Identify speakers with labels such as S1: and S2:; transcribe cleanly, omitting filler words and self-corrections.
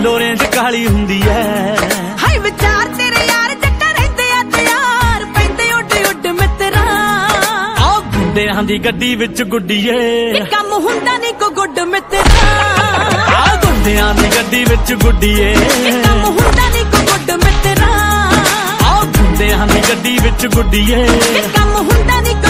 S1: पिंडों range काली हुंदी है।
S2: हाय विचार तेरे यार जट्टा रहंदे आ तैयार पैंदे उड उड मित्रा
S1: आ गुंडियां दी गड्डी विच गुड्डीए
S2: कम हुंदा नहीं को गुड मित्रा
S1: आ गुंडियां दी गड्डी विच गुड्डीए
S2: कम हुंदा नहीं को गुड मित्रा
S1: आ गुंडियां दी गड्डी विच गुड्डीए
S2: कम हुंदा नहीं